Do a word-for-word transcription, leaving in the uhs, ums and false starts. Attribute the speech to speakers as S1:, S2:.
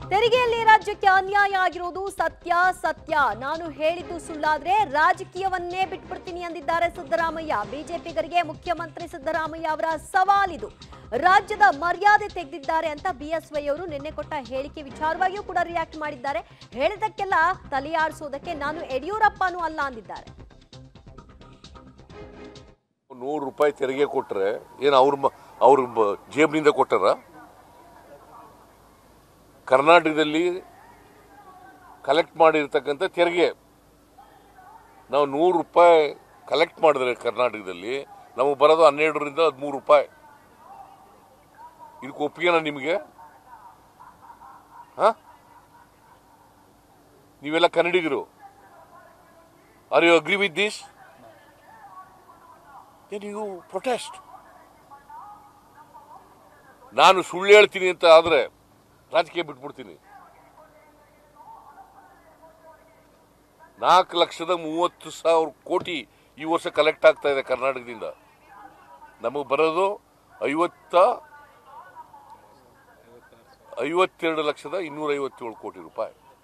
S1: ತೆರಿಗೆಯಲ್ಲಿ ರಾಜ್ಯಕ್ಕೆ ಅನ್ಯಾಯ ಆಗಿರೋದು ಸತ್ಯ ಸತ್ಯ. ನಾನು ಹೇಳಿದ್ದು ಸುಳ್ಳಾದ್ರೆ ರಾಜಕೀಯವನ್ನೇ ಬಿಟ್ಬಿಡ್ತೀನಿ ಎಂದಿದ್ದಾರೆ ಸಿದ್ದರಾಮಯ್ಯ. ಬಿಜೆಪಿಗರಿಗೆ ಮುಖ್ಯಮಂತ್ರಿ ಸಿದ್ದರಾಮಯ್ಯ ಅವರ ಸವಾಲಿದು. ರಾಜ್ಯದ ಮರ್ಯಾದೆ ತೆಗೆದಿದ್ದಾರೆ ಅಂತ ಬಿಎಸ್ವೈ ಅವರು ನಿನ್ನೆ ಕೊಟ್ಟ ಹೇಳಿಕೆ ವಿಚಾರವಾಗಿಯೂ ಕೂಡ ರಿಯಾಕ್ಟ್ ಮಾಡಿದ್ದಾರೆ. ಹೇಳಿದಕ್ಕೆಲ್ಲ ತಲೆಯಾಡಿಸೋದಕ್ಕೆ ನಾನು ಯಡಿಯೂರಪ್ಪನೂ ಅಲ್ಲ ಅಂದಿದ್ದಾರೆ.
S2: ನೂರು ರೂಪಾಯಿ ತೆರಿಗೆ ಕೊಟ್ರೆ ಏನು ಅವ್ರ ಅವ್ರ ಜೇಬಿನಿಂದ ಕೊಟ್ಟಾರ? ಕರ್ನಾಟಕದಲ್ಲಿ ಕಲೆಕ್ಟ್ ಮಾಡಿರ್ತಕ್ಕಂಥ ತೆರಿಗೆ ನಾವು ನೂರು ರೂಪಾಯಿ ಕಲೆಕ್ಟ್ ಮಾಡಿದ್ರೆ ಕರ್ನಾಟಕದಲ್ಲಿ ನಮಗೆ ಬರೋದು ಹನ್ನೆರಡರಿಂದ ಹದಿಮೂರು ರೂಪಾಯಿ. ಇದಕ್ಕೆ ಒಪ್ಪಿಗೆನಾ ನಿಮಗೆ? ಹ ನೀವೆಲ್ಲ ಕನ್ನಡಿಗರು, are you agree with this? Then you protest. ನಾನು ಸುಳ್ಳು ಹೇಳ್ತೀನಿ ಅಂತ ಆದ್ರೆ ರಾಜಕೀಯ ಬಿಟ್ಬಿಡ್ತೀನಿ. ನಾಲ್ಕು ಲಕ್ಷದ ಮೂವತ್ತು ಸಾವಿರ ಕೋಟಿ ಈ ವರ್ಷ ಕಲೆಕ್ಟ್ ಆಗ್ತಾ ಇದೆ ಕರ್ನಾಟಕದಿಂದ. ನಮಗೆ ಬರೋದು ಐವತ್ತ ಐವತ್ತೆರಡು ಲಕ್ಷದ ಇನ್ನೂರ ಐವತ್ತೇಳು ಕೋಟಿ ರೂಪಾಯಿ.